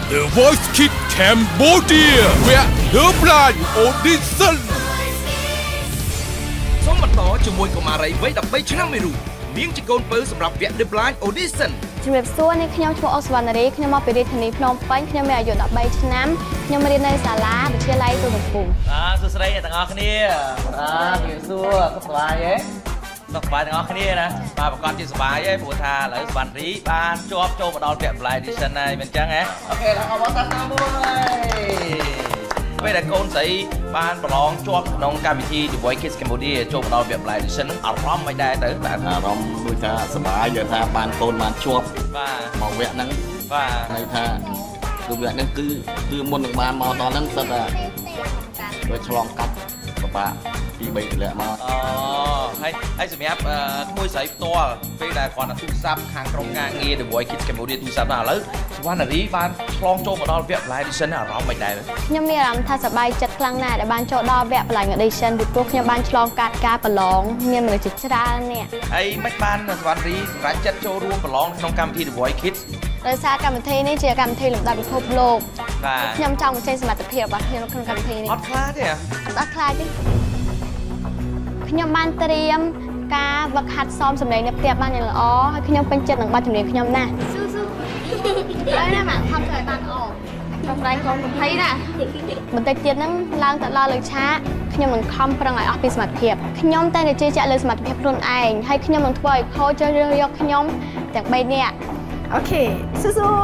The Voice Kids Cambodia វគ្គ The Blind Audition សូមបន្តជាមួយកុមារីវ័យ13ឆ្នាំមួយរូបនាងជាកូនពៅសម្រាប់វគ្គ The Blind Audition ជំរាបសួរនេះខ្ញុំឈ្មោះអុកសវណ្ណារីខ្ញុំមកពីរាជធានីភ្នំពេញខ្ញុំមានអាយុ13ឆ្នាំខ្ញុំរៀននៅសាលាវិទ្យាល័យទូរកំពូលសួស្តីអ្នកទាំងអស់គ្នាជំរាបសួរសុខសប្បាយទេសុខសប្បាយទាំងអស់គ្នាណាបាទប្រកាសជាសប្បាយទេព្រោះថាឥឡូវសវណ្ណរីបានជាប់ចូលមកដល់វគ្គ Blind Audition ហើយមិនអញ្ចឹងហ៎អូខេដល់អបអរសាទរមួយពេលដែលកូនស្រីបានប្រឡងជាប់ក្នុងកម្មវិធី The Voice Kids Cambodia ចូលមកដល់វគ្គ Blind Audition អារម្មណ៍មិនដែរទៅបាទអារម្មណ៍ដូចថាសប្បាយយកថាបានកូនបានជាប់បាទមកវគ្គហ្នឹងបាទន័យថាគឺវគ្គហ្នឹងគឺមុននឹងបានមកដល់ហ្នឹងសិតតែដូចឆ្លងកាត់បបាក់ពី3កន្លះមកហើយសម្រាប់ក្មួយស្រីផ្ទាល់ពេលដែលគាត់ទូរស័ព្ទខាងក្រុមការងារ The Voice Kids Cambodia ទូរស័ព្ទដល់ឥឡូវសវណ្ណារីបានឆ្លងចូលមកដល់វគ្គ Blind Audition អារម្មណ៍មិនដែរខ្ញុំមានអារម្មណ៍ថាសប្បាយចិត្តខ្លាំងណាស់ដែលបានចូលដល់វគ្គ Blind Audition ពីព្រោះខ្ញុំបានឆ្លងកាត់ការប្រឡងមានមនុស្សជាច្រើននេះហើយមិនបានសវណ្ណារីសម្រាប់ចិត្តចូលរួមប្រឡងក្នុងកម្មវិធី The Voice Kids ដោយសារកម្មវិធីនេះជាកម្មវិធីលំដាប់ពិភពលោកបាទខ្ញុំចង់បញ្ចេញសមត្ថភាពរបស់ខ្ញុំក្នុងកម្មវិធីនេះអត់ខ្លាចទេអត់ខ្លាចទេខ្ញុំបានត្រៀមការវឹកហាត់សមសម្លេងនៅផ្ទះបានយ៉ាងល្អហើយខ្ញុំពេញចិត្តនឹងបទចម្រៀងខ្ញុំណាស់ហើយណាមកខំធ្វើឲ្យបានល្អប្រហែលកូន20ណាបន្តិចទៀតហ្នឹងឡើងទៅដល់លើឆាកខ្ញុំនឹងខំប្រឹងឲ្យអស់ពីសមត្ថភាពខ្ញុំតែជឿជាក់លើសមត្ថភាពខ្លួនឯងហើយខ្ញុំនឹងធ្វើឲ្យខូចជ្រើសរើសយកខ្ញុំទាំង3នាក់អូខេស៊ូ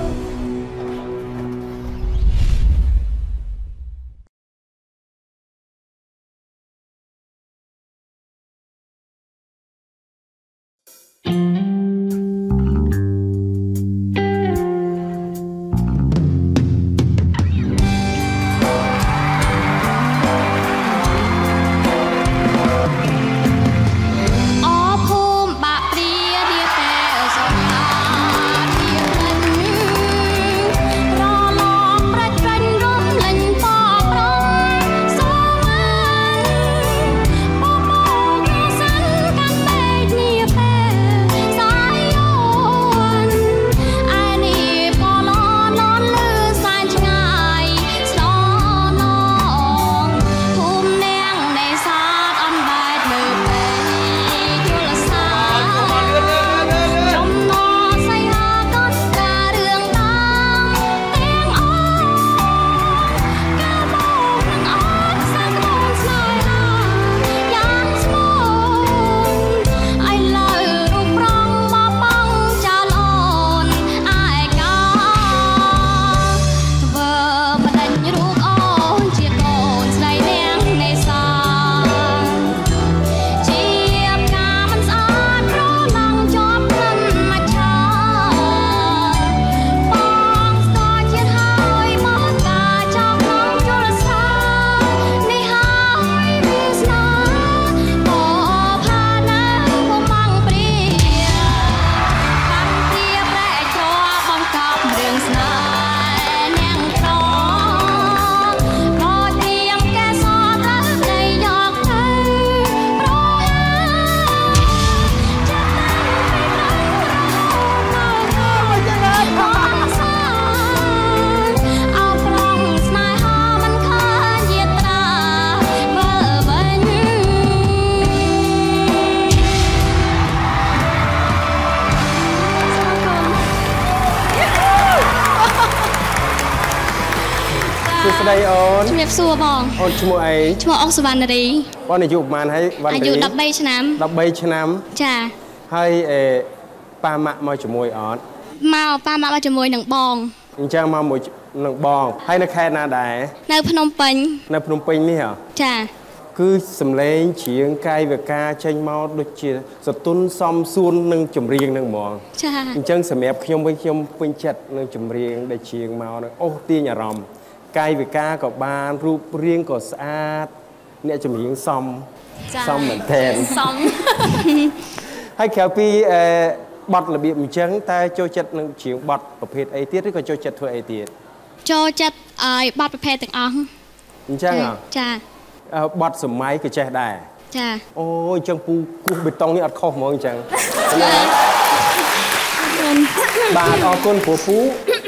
ស្ដីអូនជំរាបសួរបងអូនឈ្មោះអីឈ្មោះអុកសវណ្ណារីបងអាយុប្រហែលហើយអាយុ13ឆ្នាំ 13ឆ្នាំចាហើយប៉ាម៉ាក់មកជាមួយអត់មកប៉ាម៉ាក់មកជាមួយនឹងបងអញ្ចឹងមកមួយនឹងបងហើយនៅខេត្តណាដែរនៅភ្នំពេញនេះហ៎ចាគឺសំឡេងច្រៀងកាយវិការចេញមកដូចជាសតុនសំសួននឹងចម្រៀងនឹងហ្មងចាអញ្ចឹងសម្រាប់ខ្ញុំវិញខ្ញុំពេញចិត្តនឹងចម្រៀងដែលច្រៀងមកនឹងអូសទាញអារម្មណ៍កាយវិការក៏បានរូបរាងក៏ស្អាតអ្នកចម្រៀងសមមែនទែនសមហើយក្រៅពីបទរបៀបអញ្ចឹងតែចូលចិត្តនឹងច្រៀងបទប្រភេទអីទៀតឬក៏ចូលចិត្តធ្វើអីទៀតចូលចិត្តឲ្យបទប្រភេទទាំងអស់អញ្ចឹងចាបទសម័យក៏ចេះដែរចាអូអញ្ចឹងពូគូសបេតុងនេះអត់ខុសហ្មងអញ្ចឹងបាទអរគុណពូ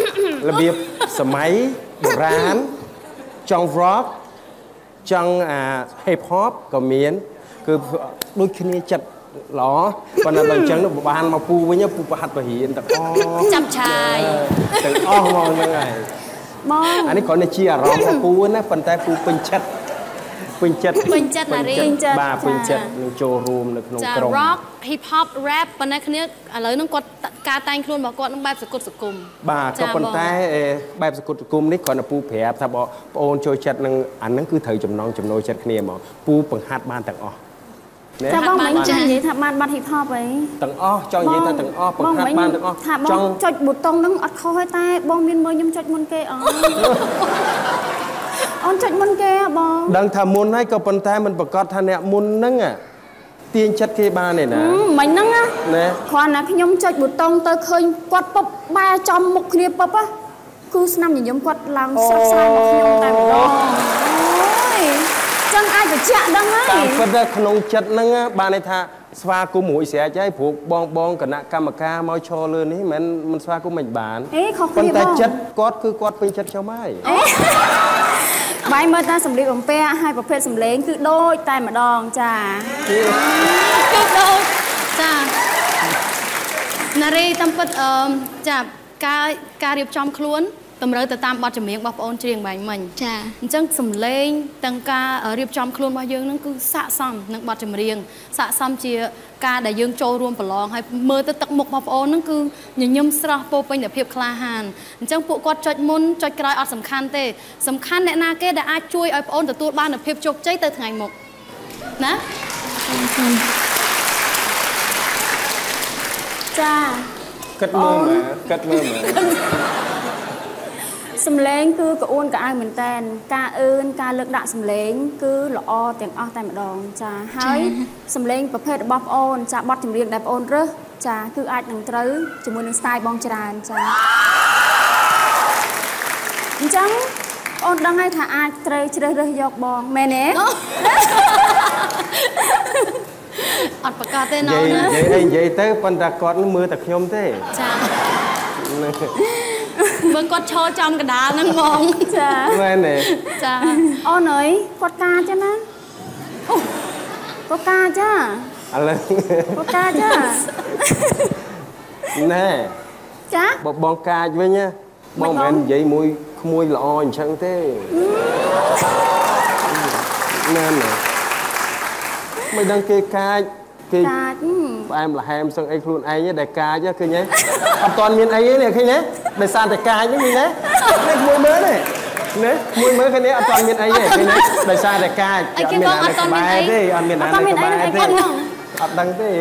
របៀបសម័យបុរាណចង់ rock ចង់hip hop ក៏មានគឺដូចគ្នាចិត្តល្អប៉ុន្តែបើអញ្ចឹងបានមកពូវិញពូប្រហាត់បរិញ្ញាទាំងអស់ចាប់ឆាយទាំងអស់ហ្មងហ្នឹងហើយបងអានេះគ្រាន់តែជាអារម្មណ៍របស់ពូណាប៉ុន្តែពូពេញចិត្តណារីបាទពេញចិត្តនឹងចូលរួមនៅក្នុងក្រុម rock hip hop rap ប៉ុន្តែគ្នាឥឡូវហ្នឹងគាត់ការតែងខ្លួនរបស់គាត់នឹងបែបសកុតសគុំបាទក៏ប៉ុន្តែបែបសកុតសគុំនេះគ្រាន់តែពូប្រាប់ថាបងអូនចូលចិត្តនឹងអាហ្នឹងគឺត្រូវចំណូលចិត្តគ្នាហ្មងពូបង្ហាត់បានទាំងអស់តែបងមិនចង់និយាយថាបានបាត់ hip hop អីទាំងអស់ចង់និយាយថាទាំងអស់បង្ហាត់បានទាំងអស់ចង់ចុចប៊ូតុងហ្នឹងអត់ខុសទេតែបងមានមើលខ្ញុំចុចមុនគេអត់អូនចុចមុនគេបងដឹងថាមុនហើយក៏ប៉ុន្តែមិនប្រកាសថាអ្នកមុនហ្នឹងទាញចិត្តគេបានទេណាមិនហ្នឹងណាគ្រាន់តែខ្ញុំចុចប៊ូតុងទៅឃើញគាត់ពុបបែរចំមុខគ្នាពុបគឺស្នាមញញឹមគាត់ឡើងស្រស់ស្រាយមកខ្ញុំតែម្ដងអូយចឹងអាចបញ្ជាក់ដឹងហើយតាមពិតទៅក្នុងចិត្តហ្នឹងបានន័យថាស្វាគមន៍មួយស្រេចហើយព្រោះបងគណៈកម្មការមកឈរលើនេះមិនស្វាគមន៍មិនបានប៉ុន្តែចិត្តគាត់គឺគាត់ពេញចិត្តខ្ញុំហើយបាយមើលតាសម្លៀកបំពាក់ហើយប្រភេទសម្លេងគឺដូចតែម្ដងចាគឺដូចចាណារីតាមពិតចាការរៀបចំខ្លួនតម្រូវទៅតាមបទចម្រៀងរបស់បងអូនច្រៀងបាញ់មិញចាអញ្ចឹងសម្លេងទាំងការរៀបចំខ្លួនរបស់យើងហ្នឹងគឺស័ក្តិសមនឹងបទចម្រៀងស័ក្តិសមជាការដែលយើងចូលរួមប្រឡងហើយមើលទៅទឹកមុខរបស់បងអូនហ្នឹងគឺញញឹមស្រស់ពោពេញដោយភាពក្លាហានអញ្ចឹងពួកគាត់ចុចមុនចុចក្រោយអត់សំខាន់ទេសំខាន់អ្នកណាគេដែលអាចជួយឲ្យបងអូនទទួលបាននូវភាពជោគជ័យទៅថ្ងៃមុខណាចាគិតមើលមើលសម្លេងគឺក្អួនក្អាយមែនតែនការការលើកដាក់សម្លេងគឺល្អទាំងអស់តែម្ដងចាហើយសម្លេងប្រភេទរបស់បងអូនចាបទចម្រៀងដែលបងអូនរើសចាគឺអាចនឹងត្រូវជាមួយនឹង style បងច្រើនចាអញ្ចឹងអូនដឹងហើយថាអាចត្រូវជ្រើសរើសយកបងមែនទេអត់ប្រកាសទេណ៎និយាយទៅប៉ុន្តែគាត់មើលតែខ្ញុំទេចាមើលគាត់ឈរចំកណ្ដាលហ្នឹងហ្មងចាមែនទេចាអូនអើយគាត់កាចាណាគាត់កាចាឥឡូវគាត់កាចាណែចាបងកាចវិញបងមិនមែននិយាយមួយក្មួយល្អអញ្ចឹងទេណែមិនដឹងគេកាចគេផ្អែមល្ហែមសឹងអីខ្លួនឯងដែលកាចឃើញទេអត់ទាន់មានអីទេឃើញទេដោយសារតែកាចហ្នឹងឃើញទេនេះមួយមើលទេណាមួយមើលឃើញទេអត់ទាន់មានអីទេឃើញទេដោយសារតែកាចអត់មានអីក្បែរទេអត់មានអីក្បែរទេអត់ដឹងទេ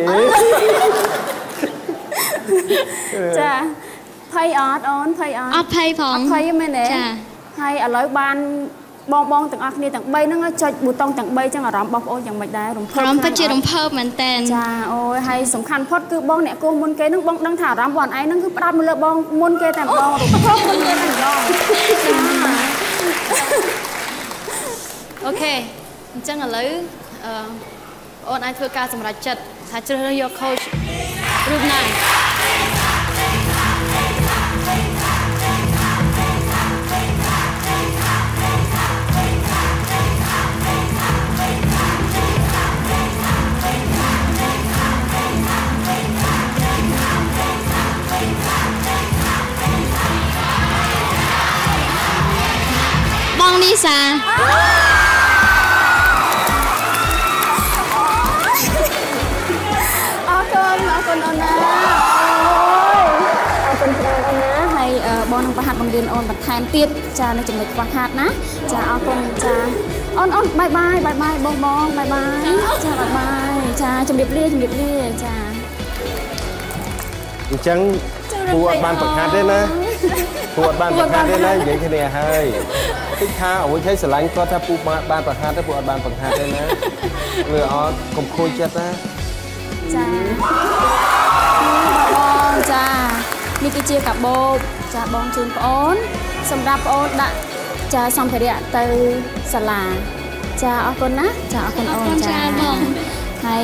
ចាភ័យអត់អូនភ័យអត់អត់ភ័យផងអត់ភ័យមែនទេចាហើយឥឡូវបានបងទាំងអស់គ្នាទាំង3ហ្នឹងចុចប៊ូតុងទាំង3ចឹងអារម្មណ៍បងប្អូនយ៉ាងម៉េចដែររំភើបអារម្មណ៍ពិតជារំភើបមែនតើចាអូយហើយសំខាន់ផុតគឺបងអ្នកគោះមុនគេហ្នឹងបងដឹងថាអារម្មណ៍បងឯងហ្នឹងគឺផ្ដោតមកលើបងមុនគេតែម្ដងរំភើបមុនគេតែម្ដងអូខេអញ្ចឹងឥឡូវអូនអាចធ្វើការសម្រេចចិត្តថាជ្រើសរើសយក coach រូបណាបងនីសាអរគុណអូនណាអរគុណច្រើនអូនណាហើយបងនឹងប្រហាត់បង្រៀនអូនបន្ថែមទៀតចានៅចំណុចខ្វះខាតណាចាអរគុណចាអូនបាយបាយបងបាយបាយចាបាយបាយចាជំរាបលាចាអញ្ចឹងពូអត់បានបង្ហាត់ទេណាពូអត់បានបង្ហាត់ទេណានិយាយគ្នាហើយតិចថាអ្វីឲ្យស្រឡាញ់គាត់ថាពូបានបង្ហាត់ទេពូអត់បានបង្ហាត់ទេណាវាអត់កុំខូចចិត្តណាចាបងចានេះគឺជាកាបូបចាបងជូនប្អូនសម្រាប់ប្អូនដាក់ចាសម្ភារៈទៅសាលាចាអរគុណណាចាអរគុណអូនចាបងហើយ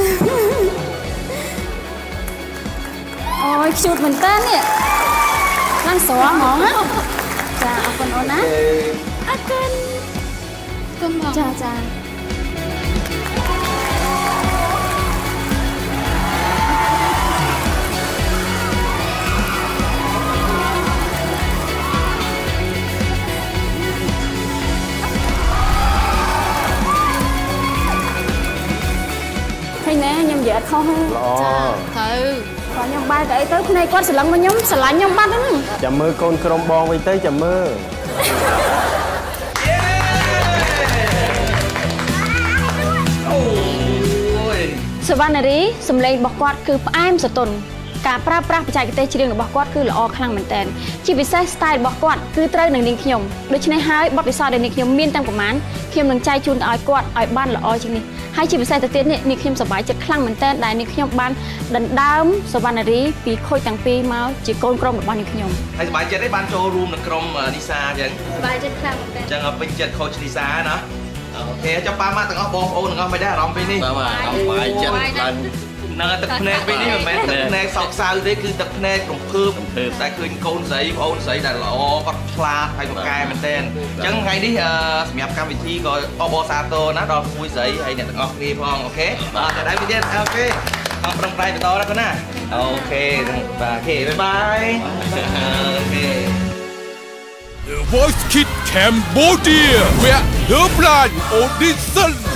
អូយខ្ជូតមែនតើនេះឡើងស្រស់ហ្មងណាចាអរគុណអូនណាអរគុណគុណបងចាចាឃើញណាខ្ញុំនិយាយអត់ខុសទេចាទៅខ្ញុំបាយទៅអីទៅភ្នែកគាត់ស្រឡឹងមកខ្ញុំស្រឡាញ់ខ្ញុំបាត់ហ្នឹងចាំមើលកូនក្រុមបងវិញទៅចាំមើលសវណ្ណារីសម្លេងរបស់គាត់គឺផ្អែមស្រទន់ការប្រើប្រាស់បច្ចេកទេសច្រៀងរបស់គាត់គឺល្អខ្លាំងមែនទែនជាពិសេស style របស់គាត់គឺត្រូវនឹងនាងខ្ញុំដូច្នេះហើយបទពិសោធន៍ដែលនាងខ្ញុំមានតាំងប្រមាណខ្ញុំនឹងចែកជូនទៅឲ្យគាត់ឲ្យបានល្អជាងនេះហើយជាពិសេសទៅទៀតនេះនាងខ្ញុំសប្បាយចិត្តខ្លាំងមែនទែនដែលនាងខ្ញុំបានដណ្ដើមសវណ្ណារីពីខូចទាំងពីរមកជាកូនក្រុមរបស់នាងខ្ញុំហើយសប្បាយចិត្តទេបានចូលរួមនៅក្រុមនីសាអញ្ចឹងសប្បាយចិត្តខ្លាំងមែនទែនអញ្ចឹងពេញចិត្តខូចនីសាណាអូខេចាំប៉ាម៉ាក់ទាំងអស់បងប្អូនទាំងអស់មិនដែរអារម្មណ៍ពេលនេះបាទអារម្មណ៍បាយចិត្តឡើងនឹងទឹកភ្នែកពេលនេះមិនមែនទឹកភ្នែកសោកសៅទេគឺទឹកភ្នែករំភើបតែឃើញកូនស្រីបងអូនស្រីដែលល្អគាត់ឆ្លាតហើយពូកែមែនទែនអញ្ចឹងថ្ងៃនេះសម្រាប់កម្មវិធីក៏អបអរសាទរណាដល់គួយស្រីហើយអ្នកទាំងអស់គ្នាផងអូខេបាទតែដែរវិទៀតអូខេអរប្រឹងប្រែងបន្តណាកូនណាអូខេបាទអូខេបាយបាយអូខេ The Voice Kids Cambodia where the blind audition